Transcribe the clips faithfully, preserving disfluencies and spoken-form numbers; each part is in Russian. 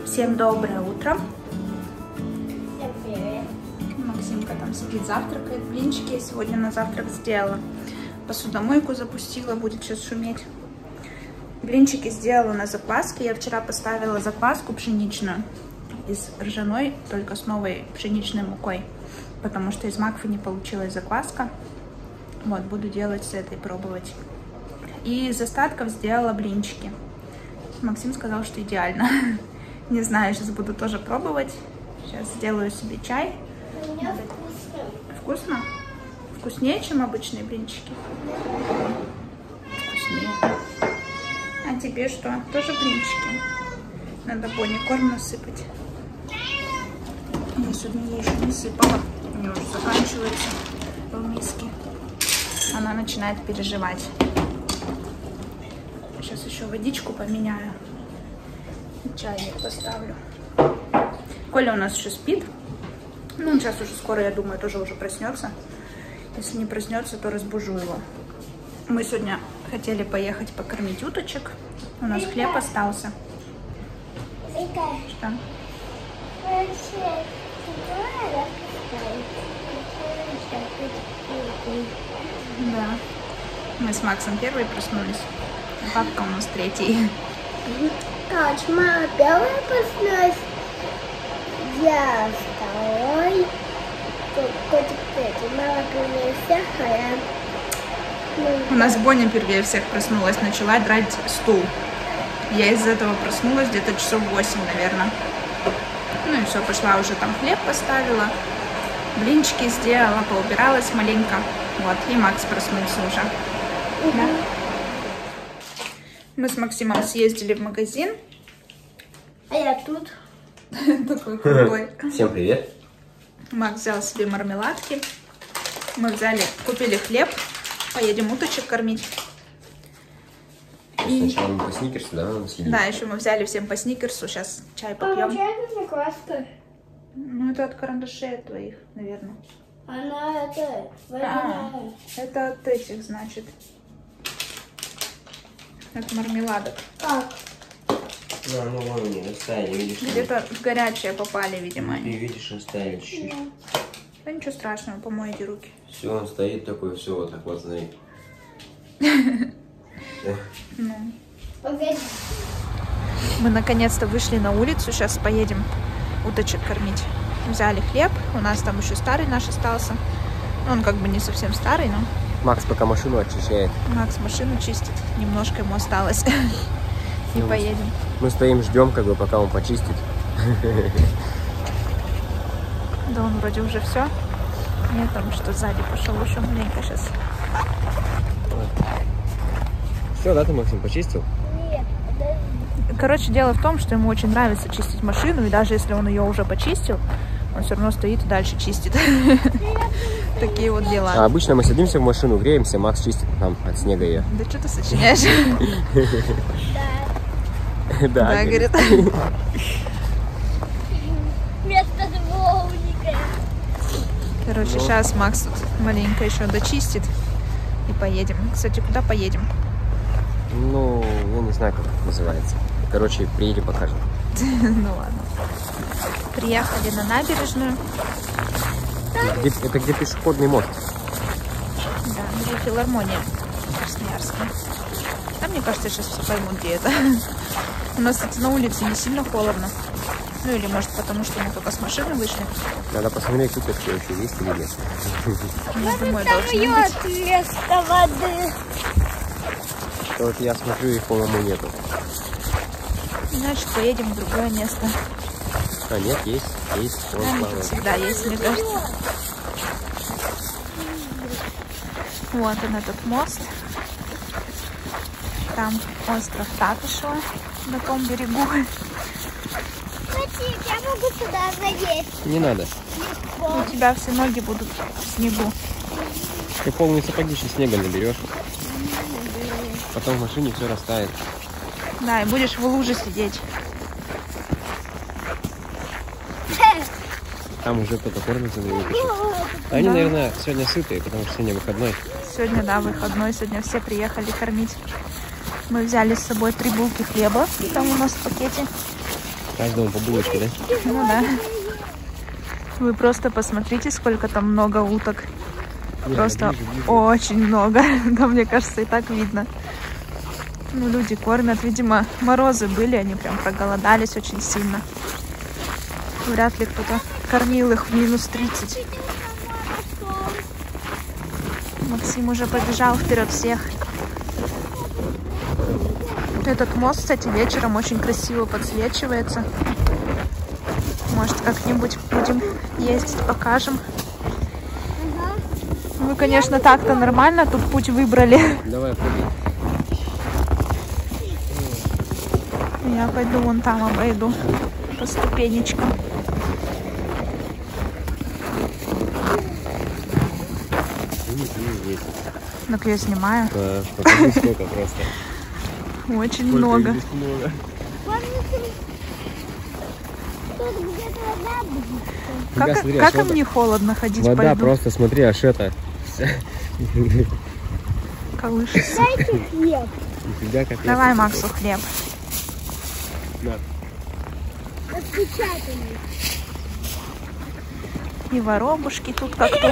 Всем доброе утро. Всем привет. Максимка там спит, завтракает. Блинчики я сегодня на завтрак сделала. Посудомойку запустила, будет сейчас шуметь. Блинчики сделала на закваске. Я вчера поставила закваску пшеничную из ржаной, только с новой пшеничной мукой, потому что из макфы не получилась закваска. Вот, буду делать с этой, пробовать. И из остатков сделала блинчики. Максим сказал, что идеально. Не знаю, сейчас буду тоже пробовать. Сейчас сделаю себе чай. У меня вкусно. Вкусно? Вкуснее, чем обычные блинчики? Вкуснее. А тебе что? Тоже блинчики? Надо Боне корм насыпать. Я сегодня ей еще не сыпала. У нее уже заканчивается в миске. Она начинает переживать. Сейчас еще водичку поменяю. Чайник поставлю. Коля у нас еще спит. Ну, он сейчас уже скоро, я думаю, тоже уже проснется. Если не проснется, то разбужу его. Мы сегодня хотели поехать покормить уточек. У нас хлеб остался. Что? Да. Мы с Максом первые проснулись. А папка у нас третий. Короче, мама первая проснулась. Я второй. Котик третий. Мама первая всех, а я... У нас Боня первее всех проснулась, начала драть стул. Я из-за этого проснулась где-то часов восемь, наверное. Ну и все, пошла уже там хлеб поставила, блинчики сделала, поубиралась маленько. Вот, и Макс проснулся уже. Угу. Да. Мы с Максимом съездили в магазин. А я тут. Такой крутой. Всем привет. Макс взял себе мармеладки. Мы взяли, купили хлеб. Поедем уточек кормить. И... Сначала мы по сникерсу, да, мы съедим? Да, еще мы взяли всем по сникерсу. Сейчас чай попьем. Получается закваска. Ну, это от карандашей твоих, наверное. Она это... А, это от этих, значит. От мармеладок. Как? Да, ну вон они растаяли, видишь? Где-то в горячее попали, видимо, Ты они. видишь, растаяли чуть-чуть. Да ничего страшного, помойте руки. Все, он стоит такой, все вот так вот, смотри. Ну. Погоди. Мы наконец-то вышли на улицу, сейчас поедем уточек кормить. Взяли хлеб, у нас там еще старый наш остался. Он как бы не совсем старый, но... Макс пока машину очищает. Макс машину чистит, немножко ему осталось. И Ну, поедем. Мы стоим, ждем, как бы, пока он почистит. Да он вроде уже все. Нет, там что сзади пошел еще маленько сейчас. Все, да, ты, Максим, почистил? Нет, подожди. Короче, дело в том, что ему очень нравится чистить машину, и даже если он ее уже почистил, он все равно стоит и дальше чистит. Такие вот А дела. обычно мы садимся в машину, греемся, Макс чистит нам от снега ее. Да что ты сочиняешь? Да. Да, говорит. Вместо дворника. Короче, сейчас Макс тут маленько еще дочистит и поедем. Кстати, куда поедем? Ну, я не знаю, как это называется. Короче, приедем, покажем. Ну ладно. Приехали на набережную. Где, это где пешеходный мост. Да, где филармония красноярская. А мне кажется, сейчас все поймут, где это. У нас, кстати, на улице не сильно холодно. Ну или может потому, что мы только с машины вышли. Надо посмотреть, тут вообще еще есть или нет. Я думаю, должны быть. Вместо воды. То вот я смотрю, их, по-моему, нету. Значит, поедем в другое место. А, нет, есть, есть. Вон Там плавает. всегда есть, мне кажется. Вот он, этот мост. Там остров Татышева на том берегу. Смотри, я могу туда залезть. Не надо. У тебя все ноги будут в снегу. Ты полные сапоги еще снега наберешь. Потом в машине все растает. Да, и будешь в луже сидеть. Там уже кто-то кормится за выпечек. Они, Да. наверное, сегодня сытые, потому что сегодня выходной. Сегодня, да, выходной. Сегодня все приехали кормить. Мы взяли с собой три булки хлеба. Там у нас в пакете. Каждому по булочке, да? Ну да. Вы просто посмотрите, сколько там много уток. Просто ближе, ближе. очень много. Да, мне кажется, и так видно. Ну, люди кормят. Видимо, морозы были, они прям проголодались очень сильно. Вряд ли кто-то кормил их в минус тридцать. Максим уже побежал вперед всех. Этот мост, кстати, вечером очень красиво подсвечивается. Может, как-нибудь будем ездить, покажем. Вы, конечно, так-то нормально тут путь выбрали. Давай, пойди. Я пойду вон там обойду по ступенечкам. Так я снимаю. Да, покажи, сколько просто. Очень Сколько много. здесь много. Тут где-то вода будет. Тебя, Как, смотри, как аж им вода- не холодно ходить по Вода льду? просто, смотри, аж это. Колышется. Дайте хлеб. Нифига капец. Давай Максу хлеб. На. Распечатанный. И воробушки тут как тут.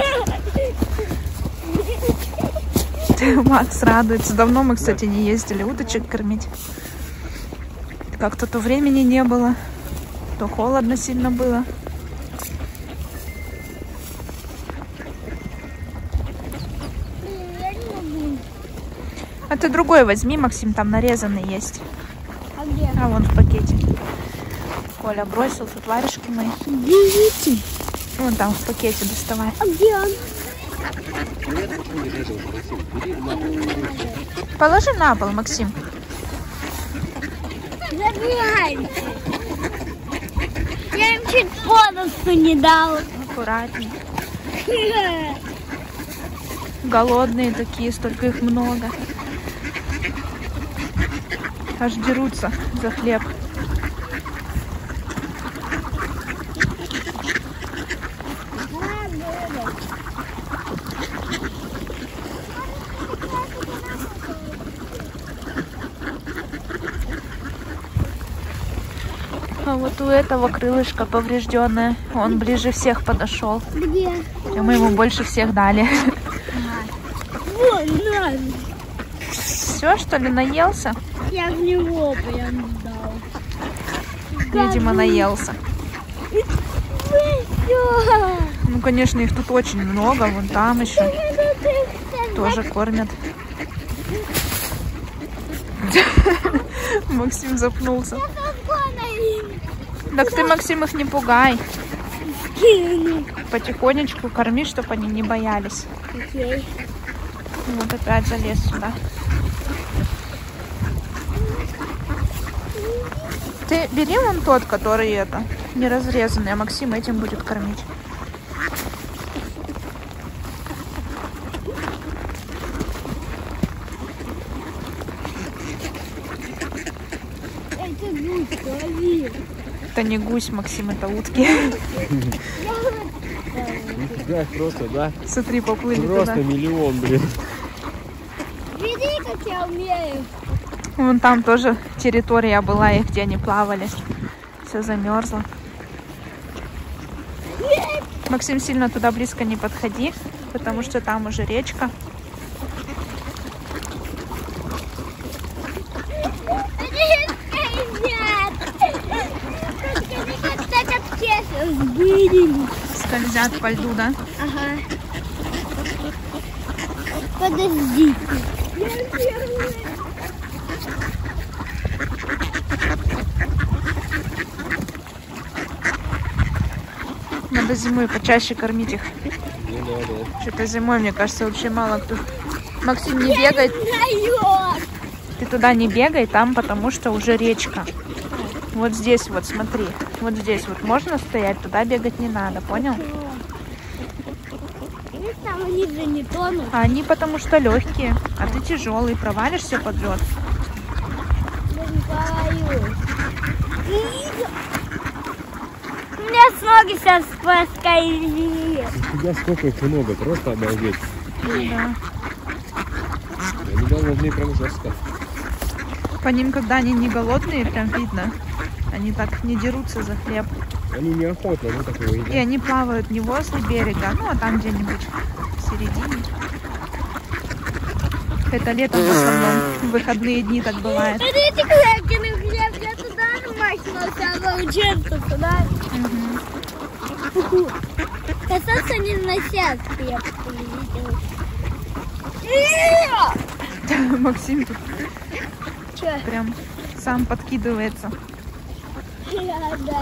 Макс радуется. Давно мы, кстати, не ездили уточек кормить. Как-то то времени не было, то холодно сильно было. Я не могу. А ты другой возьми, Максим, там нарезанный есть. А где? А вон в пакете. Коля бросил тут варежки мои. Берите. Вон там в пакете доставай. А где он? Положи на пол, Максим. Забирайте. Я им чуть бонусу не дал. Аккуратней. Голодные такие, столько их много. Аж дерутся за хлеб. А вот у этого крылышко поврежденное. Он ближе всех подошел. Где? И мы ему больше всех дали. Вон, на. Все, что ли, наелся? Я в него прям дал. Видимо, наелся. Всё. Ну, конечно, их тут очень много. Вон там еще тоже кормят. Максим запнулся. Так ты, Максим, их не пугай. Потихонечку корми, чтобы они не боялись. Окей. Вот опять залез сюда. Ты бери вон тот, который это, не разрезанный, а Максим этим будет кормить. Это гусь, лови. Это не гусь, Максим, это утки. Да, просто, да. Смотри, поплыли Просто туда. миллион, блин. Види, как я умею. Вон там тоже территория была их, где они плавали. Все замерзло. Максим, сильно туда близко не подходи, потому что там уже речка. Скользят по льду, да? Ага. Подожди. Надо зимой почаще кормить их. Ну да, да. Что-то зимой, мне кажется, вообще мало кто. Максим, не бегай. Ты туда не бегай, там потому что уже речка. Вот здесь вот, смотри. Вот здесь вот можно стоять, туда бегать не надо, понял? Видишь, там они же не тонут. А они потому что легкие, а ты тяжелый, провалишься под лед. Я не боюсь. У меня с ноги сейчас поскользили. Нифига, сколько их много, просто обалдеть. Да. Они должны прям жестко. По ним, когда они не голодные, прям видно. Они так не дерутся за хлеб. Они неохотно, ну так его едят. И они плавают не возле берега, ну а там где-нибудь в середине. Это летом в основном, в выходные дни так бывает. Это крекерный хлеб, я туда махнулся, а волченца туда. Угу. Касаться не носят хлеб. Максим тут Че? прям сам подкидывается. Да.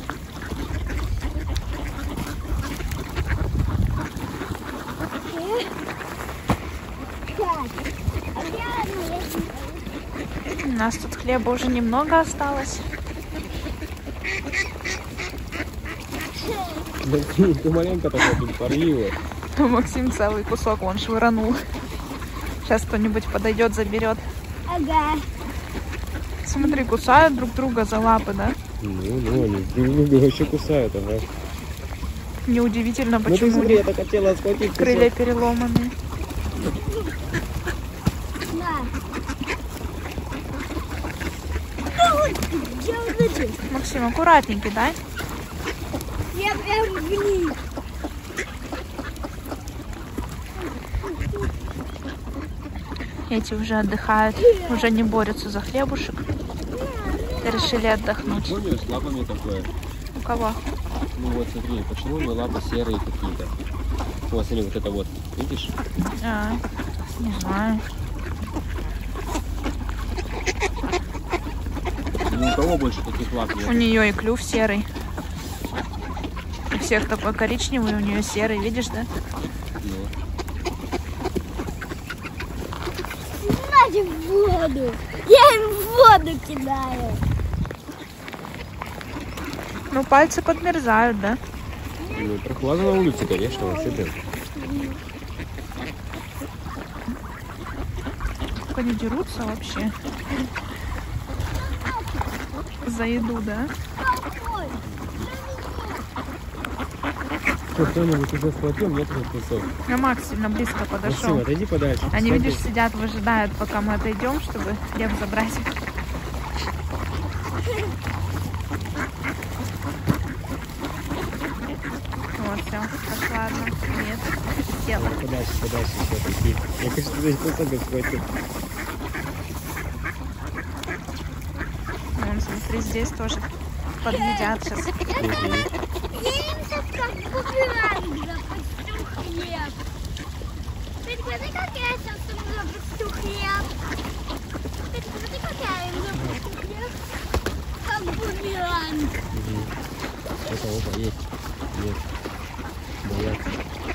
У нас тут хлеба уже немного осталось. Ты маленько такой, порви его. Максим целый кусок он швырнул. Сейчас кто-нибудь подойдет, заберет. Ага. Смотри, кусают друг друга за лапы, да? Ну, ну, они друг друга вообще кусают, ага. Неудивительно, Ну ты почему смотри, я так хотела схватить крылья кусок. переломаны. Максим, аккуратненький, да? Я прям вниз. Эти уже отдыхают, уже не борются за хлебушек. Решили отдохнуть. Помнишь, с лапами такое? У кого? Ну вот смотри, почему у него лапы серые какие-то? Вот смотри, вот это вот, видишь? А, не знаю. Ни у кого больше таких лап нет. У нее и клюв серый. У всех такой коричневый, у нее серый, видишь, да? Ну. Надо в воду. Я им в воду кидаю. Ну, пальцы подмерзают, да? Ну, прохладно на улице, конечно, вообще да. Как они дерутся вообще. За еду, да? Что, кто-нибудь уже схватил, нет этот кусок? А Макс сильно близко подошел. Максим, отойди подальше. Они, Смотри. видишь, сидят, выжидают, пока мы отойдем, чтобы хлеб забрать. Вот, все, пошла одна. Нет, села. Подальше, подальше, все такие. Я хочу туда кусок схватил. Вон, смотри, здесь тоже подъедят сейчас. Я им сейчас как бумеранг запущу хлеб. Ты смотри, как я сейчас им запущу хлеб. Ты смотри, как я им запущу хлеб. Как бумеранг. Это опа, есть. Нет. Боятся.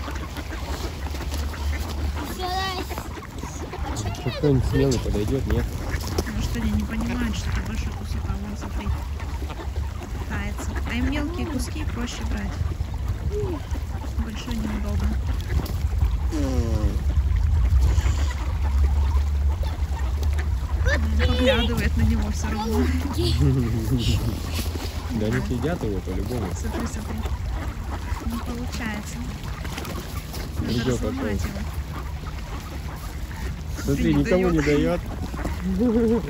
Кто-нибудь смелый подойдет, нет? Потому что они не понимают, что это большой кусок, а вон, смотри, пытается. А им мелкие куски проще брать. Большой неудобно. Он поглядывает на него все равно. Да они съедят его по-любому. Смотри, смотри. Не получается. Надо Идёт сломать такой. его. Смотри, не никому не дает. дает.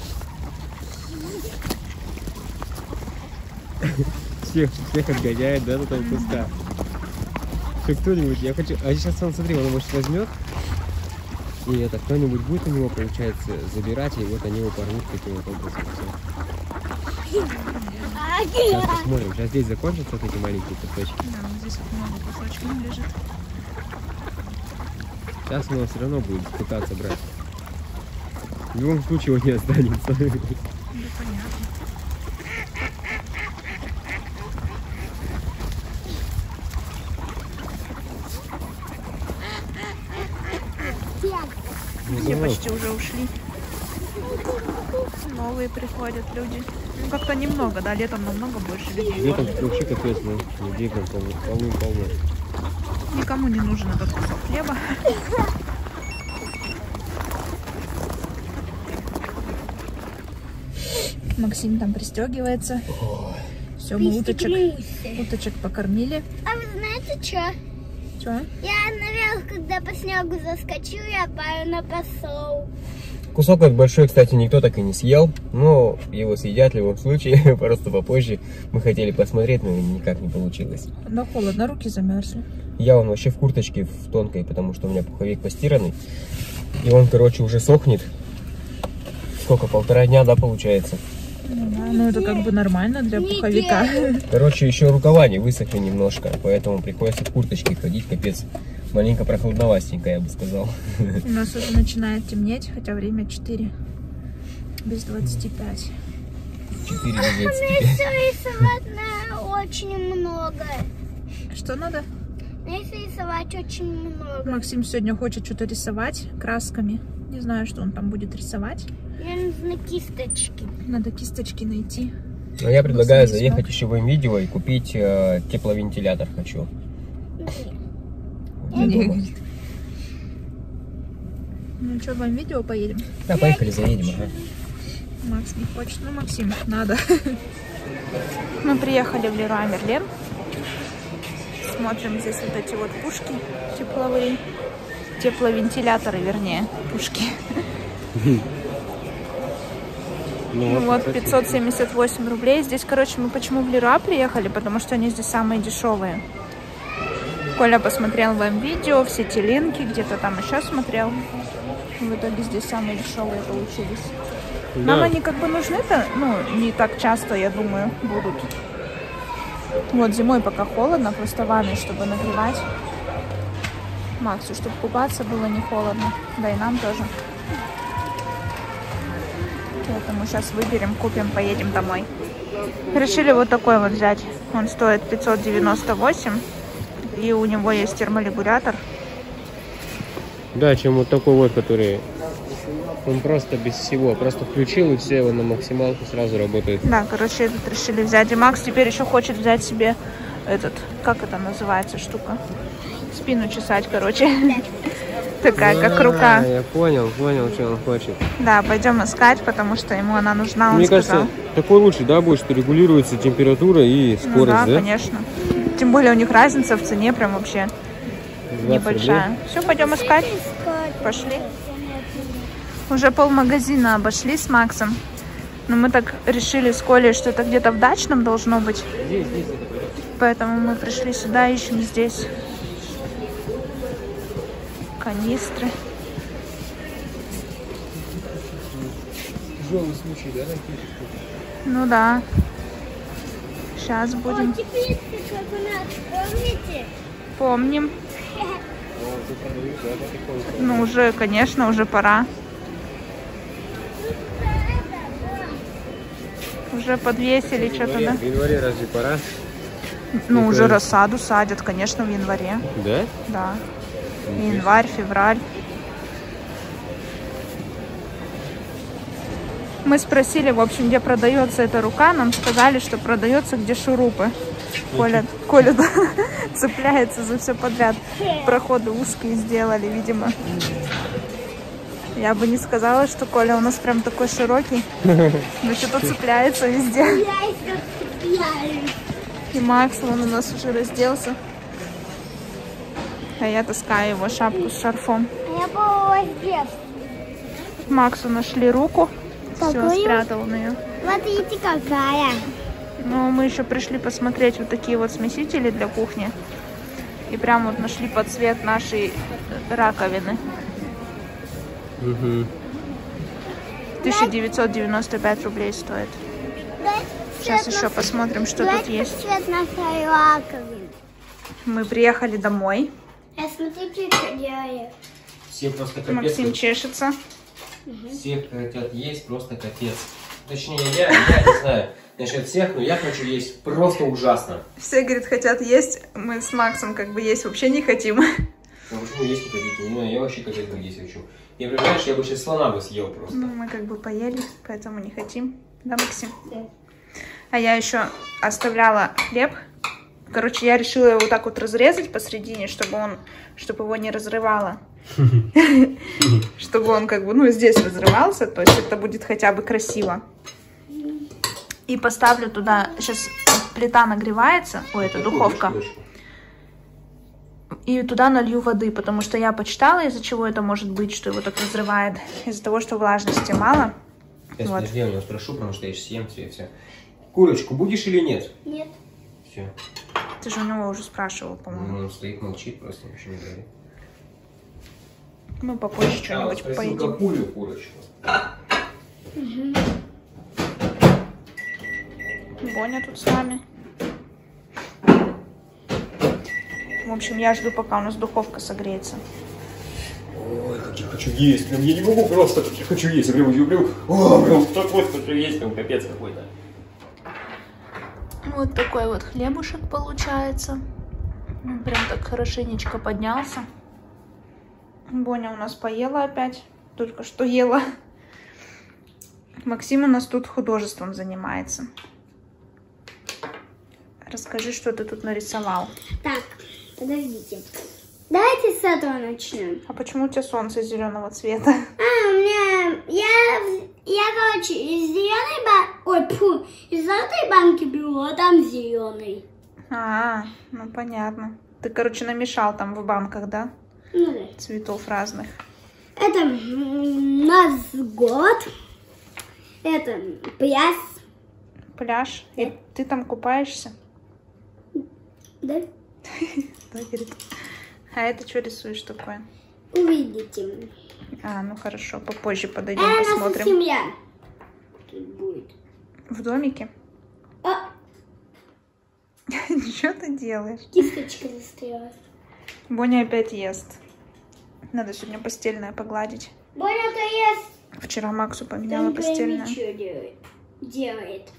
Всех, всех отгоняет, да, тут от куска. Что кто-нибудь, я хочу... А сейчас он, смотри, он может возьмет, и это кто-нибудь будет у него, получается, забирать, и вот они его порвут таким вот образом. Сейчас посмотрим, сейчас здесь закончатся вот эти маленькие кусочки. Да, вот здесь вот много кусочков лежит. Сейчас он все равно будет пытаться брать. В любом случае его не останется. Да, понятно. Все почти уже ушли. Новые приходят люди. Ну как-то немного, да, летом намного больше людей. Летом вообще капец, ну, людей там полным-полно. Никому не нужен этот кусок хлеба. Максим там пристегивается. Все, мы уточек, уточек покормили. А вы знаете что? Че? Я наверх, когда по снегу заскочу, я паю на посол. кусок вот большой, кстати, никто так и не съел. Но его съедят в любом случае, просто попозже. Мы хотели посмотреть, но никак не получилось. Да холодно, руки замерзли. Я вон вообще в курточке в тонкой, потому что у меня пуховик постиранный. И он, короче, уже сохнет. Сколько, полтора дня, да, получается? Ну да, ну это как бы нормально для пуховика. Короче, еще рукава не высохли немножко, поэтому приходится в курточке ходить, капец. Маленько прохладновастенько, я бы сказал. У нас уже начинает темнеть, хотя время четыре. Без двадцати пяти. четыре без двадцати Мне пяти. все рисовать на очень много. Что надо? Мне рисовать очень много. Максим сегодня хочет что-то рисовать красками. Не знаю, что он там будет рисовать. Мне нужны кисточки. Надо кисточки найти. А я предлагаю Максим не заехать смог. еще в видео и купить э, тепловентилятор хочу. Для Не, дома. говорит. Ну что, вам видео поедем? Да, поехали, заедем. Ага. Макс не хочет. Ну, Максим, надо. Мы приехали в Леруа Мерлен. Смотрим здесь вот эти вот пушки тепловые. Тепловентиляторы, вернее, пушки. Ну вот, пятьсот семьдесят восемь рублей. Здесь, короче, мы почему в Леруа приехали? Потому что они здесь самые дешевые. Коля посмотрел вам видео, все те линки, где-то там еще смотрел. В итоге здесь самые дешевые получились. Да. Нам они как бы нужны-то, ну, не так часто, я думаю, будут. Вот зимой пока холодно, просто ванной, чтобы нагревать. Максу, чтобы купаться было не холодно. Да и нам тоже. Поэтому сейчас выберем, купим, поедем домой. Решили вот такой вот взять. Он стоит пятьсот девяносто восемь. И у него есть терморегулятор. Да, чем вот такой вот, который он просто без всего. Просто включил и все, его на максималку сразу работает. Да, короче, этот решили взять. И Макс теперь еще хочет взять себе этот, как это называется штука? Спину чесать, короче. Такая, как рука. Я понял, понял, что он хочет. Да, пойдем искать, потому что ему она нужна, он Мне сказал. кажется, такой лучше, да, будет, что регулируется температура и Ну скорость, да, да? конечно. Тем более у них разница в цене прям вообще небольшая. Все, пойдем искать. Пошли. Уже полмагазина обошли с Максом. Но мы так решили с Колей, что это где-то в дачном должно быть. Здесь, здесь это пойдет. Поэтому мы пришли сюда, ищем здесь канистры. Тяжелый случай, да, Ну да. Сейчас будем. О, теперь как у нас, помните? Помним. Ну уже, конечно, уже пора. Уже подвесили что-то, да? В январе разве пора? Ну, Ну, уже правильно. рассаду садят, конечно, в январе. Да? Да. Январь, февраль. Мы спросили, в общем, где продается эта рука. Нам сказали, что продается где шурупы. Коля, Коля да, цепляется за все подряд. Проходы узкие сделали, видимо. Я бы не сказала, что Коля у нас прям такой широкий. Но что-то цепляется везде. Я еще цепляюсь. И Макс, он у нас уже разделся. А я таскаю его шапку с шарфом. А я была здесь. Максу нашли руку. Все, Какую? спрятал он ее. Смотрите, какая. Но мы еще пришли посмотреть вот такие вот смесители для кухни. И прям вот нашли под цвет нашей раковины. Угу. тысяча девятьсот девяносто пять рублей стоит. Сейчас еще посмотрим, что тут есть. Цвет нашей раковины. Мы приехали домой. А смотрите, что делаю. Все просто капец. Максим чешется. Все хотят есть просто капец. Точнее, я, я не знаю насчет всех, но я хочу есть просто ужасно. Все, говорит, хотят есть. Мы с Максом как бы есть вообще не хотим. Ну почему есть не хотите? Не знаю, я вообще капец бы есть хочу. Я, понимаешь, я бы сейчас слона бы съел просто. Ну, мы как бы поели, поэтому не хотим. Да, Максим? Да. А я еще оставляла хлеб. Короче, я решила его вот так вот разрезать посередине, чтобы он, чтобы его не разрывало. Чтобы он как бы, ну, здесь разрывался, то есть это будет хотя бы красиво. И поставлю туда, сейчас плита нагревается, ой, это духовка. И туда налью воды, потому что я почитала, из-за чего это может быть, что его так разрывает. Из-за того, что влажности мало. Сейчас, Вот. подожди, я у него спрошу, потому что я сейчас съем все, все. Курочку будешь или нет? Нет. Все. Ты же у него уже спрашивал, по-моему. Ну, он стоит, молчит, просто ничего не говорит. Мы попозже А, что-нибудь спросил, поедим. какую курочку? Угу. Боня тут с нами. В общем, я жду, пока у нас духовка согреется. Ой, как я хочу есть. Прям я не могу просто, как я хочу есть. Я прям люблю. О, прям так вот хочу есть, прям капец какой-то. Вот такой вот хлебушек получается. Он прям так хорошенечко поднялся. Боня у нас поела опять. Только что ела. Максим у нас тут художеством занимается. Расскажи, что ты тут нарисовал. Так, подождите. Давайте с этого начнем. А почему у тебя солнце зеленого цвета? А, у меня... Я, я короче, из зеленой банки... Ой, фу, из золотой банки беру, а там зеленый. А, ну понятно. Ты, короче, намешал там в банках, да? Ну да. Цветов разных. Это м, нас год. Это пляж. Пляж. Да. И ты там купаешься? Да? Да, говорит. А это что рисуешь такое? Увидите. А, ну хорошо, попозже подойдем, А наша посмотрим. семья тут будет. В домике? А, Что ты делаешь? кисточка застряла. Боня опять ест. Надо сегодня постельное погладить. Боня-то ест. Вчера Максу поменяла Там постельное. что делает? Делает.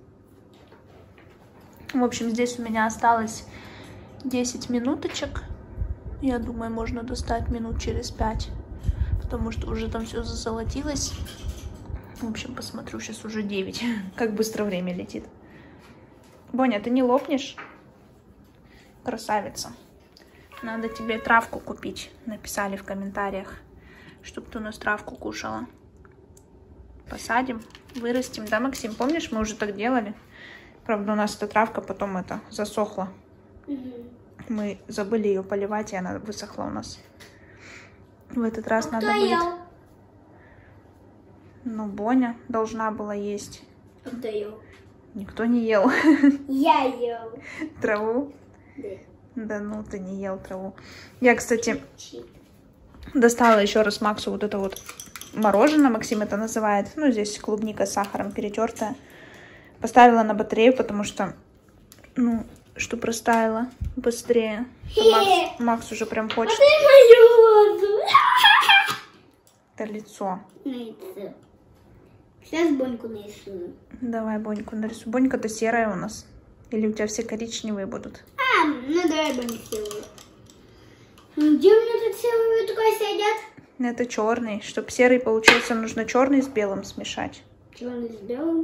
В общем, здесь у меня осталось десять минуточек. Я думаю, можно достать минут через пять. Потому что уже там все засолотилось. В общем, посмотрю, сейчас уже девять. Как быстро время летит. Боня, ты не лопнешь? Красавица. Надо тебе травку купить. Написали в комментариях, чтобы ты у нас травку кушала. Посадим, вырастим. Да, Максим? Помнишь, мы уже так делали? Правда, у нас эта травка потом это засохла. Угу. Мы забыли ее поливать, и она высохла у нас. В этот раз А надо кто будет... ел? Ну, Боня должна была есть. А кто ел? Никто не ел Я ел. траву. Да. Да ну, ты не ел траву. Я, кстати, достала еще раз Максу вот это вот мороженое, Максим это называет. Ну, здесь клубника с сахаром перетертая. Поставила на батарею, потому что, ну, чтобы растаяло быстрее. Макс, Макс уже прям хочет. А ты мою воду. Это лицо. Лицо. Сейчас Боньку нарисую. Давай Боньку нарисуй. Бонька-то серая у нас. Или у тебя все коричневые будут? А, ну давай Боньку сделаю. Где у меня тут серые такой сидят? Это черный. Чтобы серый получился, нужно черный с белым смешать. Черный с белым.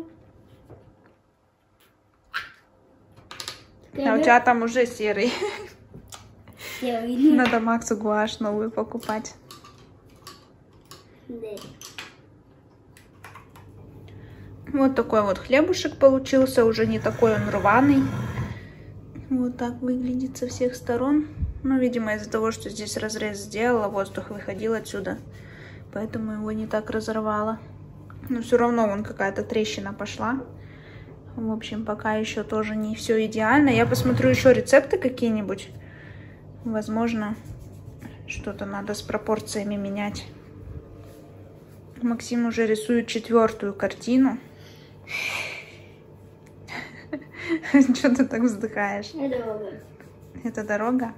А у тебя там уже серый. Серый. Надо Максу гуашь новую покупать. Да. Вот такой вот хлебушек получился. Уже не такой он рваный. Вот так выглядит со всех сторон. Ну, видимо, из-за того, что здесь разрез сделала, воздух выходил отсюда. Поэтому его не так разорвало. Но все равно вон какая-то трещина пошла. В общем, пока еще тоже не все идеально. Я посмотрю еще рецепты какие-нибудь. Возможно, что-то надо с пропорциями менять. Максим уже рисует четвертую картину. Что ты так вздыхаешь? Дорога. Это дорога?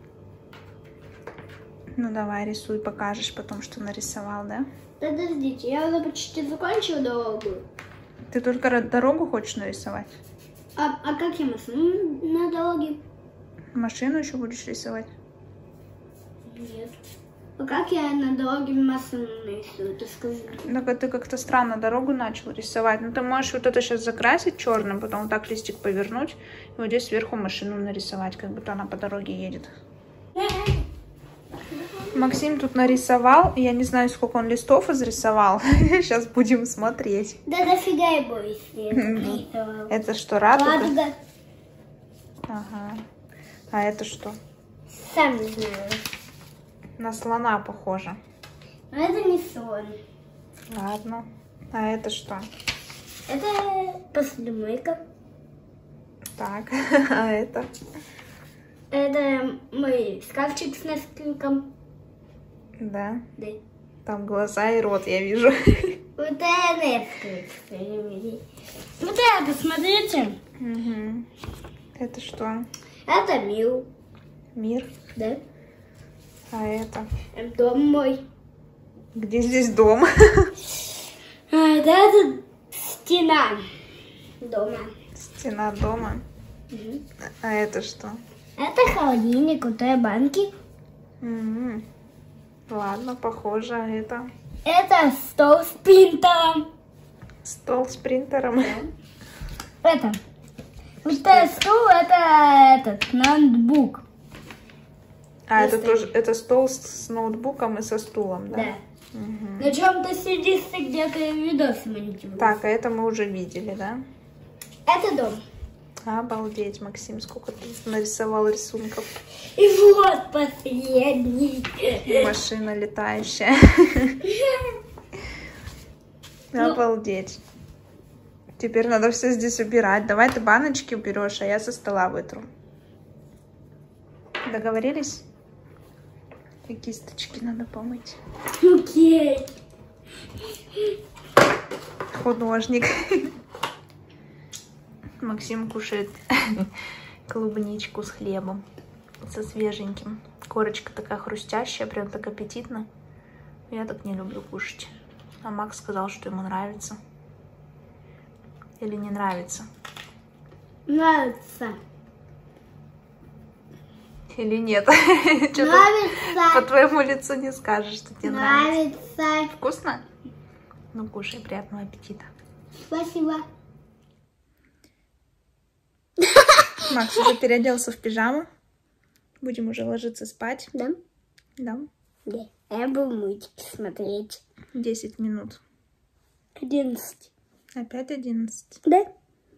Ну давай, рисуй, покажешь потом, что нарисовал, да? Подождите, я уже почти закончила дорогу. Ты только дорогу хочешь нарисовать? А, а как я машину на дороге? Машину еще будешь рисовать? Нет. А как я на дороге машину нарисую? Ты скажи. Так ты как-то странно дорогу начал рисовать. Ну ты можешь вот это сейчас закрасить черным, потом вот так листик повернуть, и вот здесь сверху машину нарисовать, как будто она по дороге едет. Максим тут нарисовал, я не знаю, сколько он листов изрисовал. Сейчас будем смотреть. Да дофига я боюсь. Это что, радуга? Радуга. Ага. А это что? Сам не знаю. На слона похоже. Но это не слон. Ладно. А это что? Это посудомойка. Так, а это? Это мой шкафчик с Несквиком. Да. Да. Там глаза и рот я вижу. Вот это Несквик. Вот это, посмотрите. Угу. Это что? Это мир. Мир? Да. А это? Дом мой. Где здесь дом? А это, это стена дома. Стена дома. Угу. А это что? Это холодильник, вот это банки. Угу. Ладно, похоже. А это? Это стол с принтером. Стол с принтером. Это. Вот этот стул, это этот ноутбук. А, Если- это тоже, это стол с, с ноутбуком и со стулом, да? Да. Мгм. На чем ты сидишь, ты где-то видосы монтируешь. Так, а это мы уже видели, да? Это дом. Обалдеть, Максим, сколько ты нарисовал рисунков. И вот последний. Машина летающая. Обалдеть. Теперь надо все здесь убирать. Давай ты баночки уберешь, а я со стола вытру. Договорились? И кисточки надо помыть. Окей. Художник. Максим кушает клубничку с хлебом, со свеженьким. Корочка такая хрустящая, прям так аппетитно. Я так не люблю кушать. А Макс сказал, что ему нравится. Или не нравится. Нравится. Или нет. Что-то по Нравится. твоему лицу не скажешь, что тебе нравится. Нравится. Вкусно? Ну, кушай, приятного аппетита. Спасибо. Макс уже переоделся в пижаму. Будем уже ложиться спать. Да? Да. Да. Я буду мультики смотреть. десять минут. Одиннадцать. Опять одиннадцать. Да?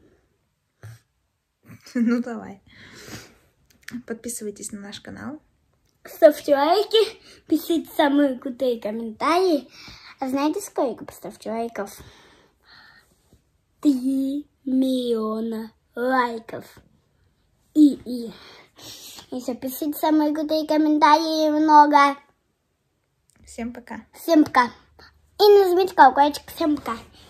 Ну, давай. Подписывайтесь на наш канал. Ставьте лайки, пишите самые крутые комментарии. А знаете, сколько поставьте лайков? Три миллиона лайков. И, и. Еще пишите самые крутые комментарии много. Всем пока. Всем пока. И нажмите колокольчик. Всем пока.